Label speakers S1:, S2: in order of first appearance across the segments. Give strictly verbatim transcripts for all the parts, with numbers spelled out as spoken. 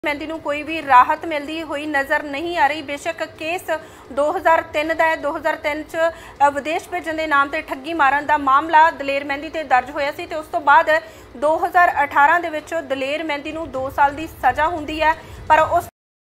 S1: मेहंदी नूं कोई भी राहत मिलती हुई नज़र नहीं आ रही। बेशक केस दो हज़ार तीन का है। दो हज़ार तीन च विदेश भेजण के नाम से ठगी मारन का मामला दलेर मेहंदी ते दर्ज होया सी ते उस तो बाद दो हज़ार अठारह दे विच दलेर मेहंदी नूं दो साल की सज़ा हुंदी है। पर उस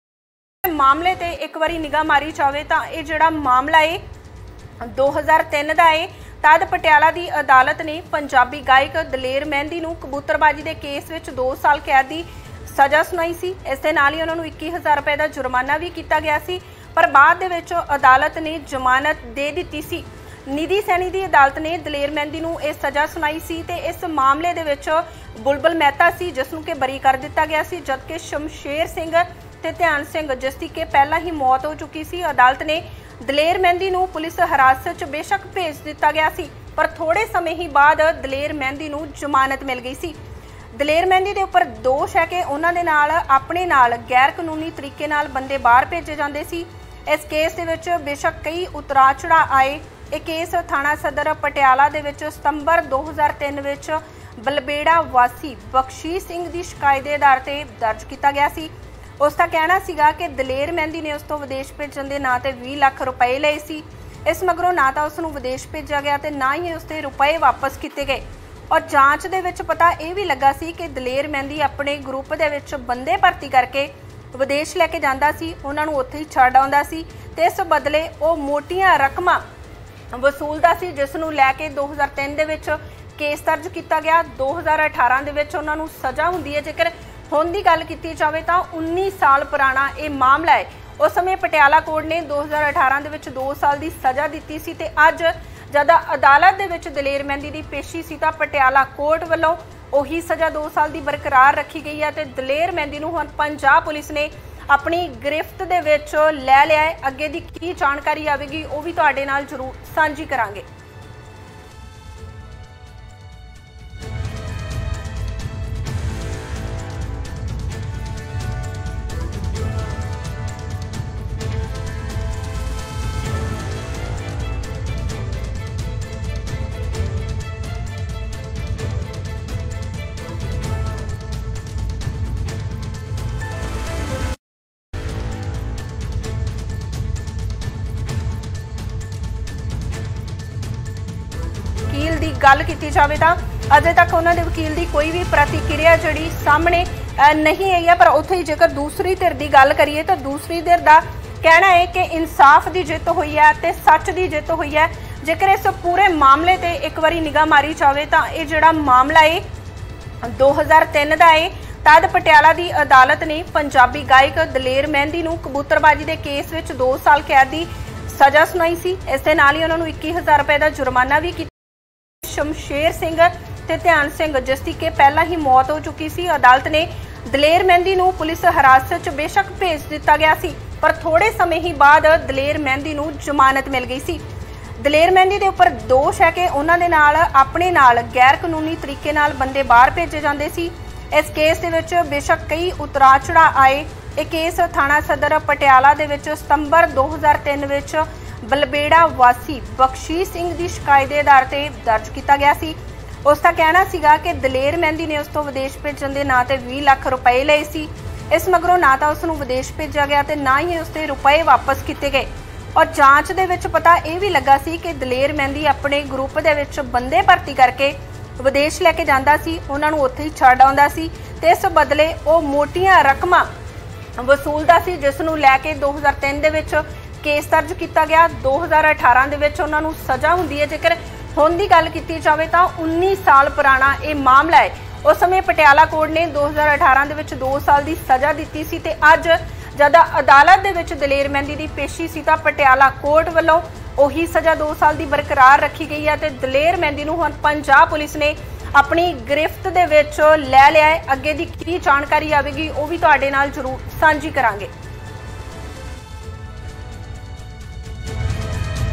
S1: मामले ते एक बारी निगाह मारी जाए तो यह जिहड़ा मामला है दो हज़ार तीन का है। तद पटियाला की अदालत ने पंजाबी गायक दलेर मेहंदी नूं कबूतरबाजी के केस विच दो साल कैद की सज़ा सुनाई सी। इस दे नाल ही उन्हां नूं इक्की हज़ार रुपए का जुर्माना भी किया गया सी। पर बाद दे विच अदालत ने जमानत दे दी सी। निधि सैनी की अदालत ने दलेर मेहंदी नूं इह सज़ा सुनाई सी ते इस मामले दे विच बुलबुल मेहता सी जिसनूं कि बरी कर दिता गया सी, जबकि शमशेर सिंह ते ध्यान सिंह जिसकी कि पहला ही मौत हो चुकी सी। अदालत ने दलेर मेहंदी नूं पुलिस हिरासत च बेशक भेज दिता गया सी, पर थोड़े समय ही बाद दलेर मेहंदी नूं जमानत मिल गई सी। दलेर मेहंदी के उपर दोष है कि उन्होंने नाल अपने नाल गैर कानूनी तरीके नाल बंदे बाहर भेजे जाते सी। इस केस दे विच बेशक कई उतरा चढ़ा आए। यह केस थाणा सदर पटियाला दे विच सितंबर दो हज़ार तीन विच बलबेड़ा वासी बख्शी सिंह की शिकायत के आधार पर दर्ज किया गया सी। उसका कहना सीगा कि दलेर मेहंदी ने उस तो विदेश भेजण के नाम पर बीस लाख रुपए लए सी। इस मगरों ना तो उसनूं विदेश भेजा गया ते ना ही उसके रुपए वापस किए गए। और जांच दे विच पता यह भी लगा सी कि दलेर मेहंदी अपने ग्रुप दे विच बंदे भर्ती करके विदेश लैके जांदा सी, उन्हां नूं उत्थे ही छड्ड आउंदा सी ते इस बदले वो मोटियां रकमां वसूलदा सी, जिस नूं लैके दो हज़ार तीन दे विच केस दर्ज किया गया। दो हज़ार अठारह दे विच उन्हां नूं सज़ा हुंदी है। जेकर हुण दी गल कीती जावे तां उन्नीस साल पुराना ये मामला है। उस समय पटियाला कोर्ट ने दो हज़ार अठारह दे विच दो साल की सज़ा दी सी ते अज जद अदालत दे विच दलेर मेहंदी की पेशी सी तां पटियाला कोर्ट वालों उही सज़ा दो साल की बरकरार रखी गई है ते दलेर मेहंदी नूं हुण पंजाब पुलिस ने अपनी गिरफ्त दे विच लै लिया है। अगे दी की जानकारी आवेगी वो भी तुहाडे नाल जरूर साझी करांगे। वकील की गल की जाए तो अजे तक उन्होंने वकील की कोई भी प्रतिक्रिया जी सामने नहीं आई है। पर उत्थे ही जेकर दूसरी धिर की गल करिए तो दूसरी धिर का कहना है कि इंसाफ की जित हुई है तो सच की जित हुई है। जेकर इस पूरे मामले ते एक बारी निगाह मारी जाए तो यह जिहड़ा मामला है दो हज़ार तीन का है। तद पटियाला की अदालत ने पंजाबी गायक दलेर मेहंदी नूं कबूतरबाजी के केस विच दो साल कैद की सज़ा सुनाई सी। इस दे नाल ही उन्हां नूं इक्की हज़ार रुपए का जुर्माना भी किया। शमशेर सिंह ते ध्यान सिंह जिसकी कि पहला ही मौत हो चुकी सी। अदालत ने दलेर मेहंदी नूं पुलिस हिरासत च बेशक भेज दिता गया सी, पर थोड़े समय ही बाद दलेर मेहंदी नूं जमानत मिल गई सी। दलेर मेहंदी के उपर दोष है कि उन्होंने नाल अपने नाल गैर कानूनी तरीके नाल बंदे बाहर भेजे जाते सी। इस केस दे विच बेशक कई उतरा चढ़ा आए। यह केस थाणा सदर पटियाला दे विच सितंबर दो हज़ार तीन विच बलबेड़ा वासी बख्शी सिंह की शिकायत के आधार पर दर्ज किया गया सी। उसका कहना सीगा कि दलेर मेहंदी ने उस तो विदेश भेजण के नाम पर बीस लाख रुपए लए सी। इस मगरों ना तो उसनूं विदेश भेजा गया ते ना ही उसके रुपए वापस किए गए। और जांच दे विच पता यह भी लगा सी कि दलेर मेहंदी अपने ग्रुप दे विच बंदे भर्ती करके विदेश लैके जांदा सी, उन्हां नूं उत्थे ही छड्ड आउंदा सी ते इस बदले वो मोटियां रकमां वसूलदा सी, जिस नूं लैके दो हज़ार तीन दे विच केस दर्ज किया गया। दो हज़ार अठारह दे विच उन्हां नूं सज़ा हुंदी है। जेकर हुण दी गल कीती जावे तां उन्नीस साल पुराना ये मामला है। उस समय पटियाला कोर्ट ने दो हज़ार अठारह दे विच दो साल की सज़ा दी सी ते अज जद अदालत दे विच दलेर मेहंदी की पेशी सी तां पटियाला कोर्ट वालों उही सज़ा दो साल की बरकरार रखी गई है ते दलेर मेहंदी नूं हुण पंजाब पुलिस ने अपनी गिरफ्त दे विच लै लिया है। अगे दी की जानकारी आवेगी वो भी तुहाडे नाल जरूर साझी करांगे।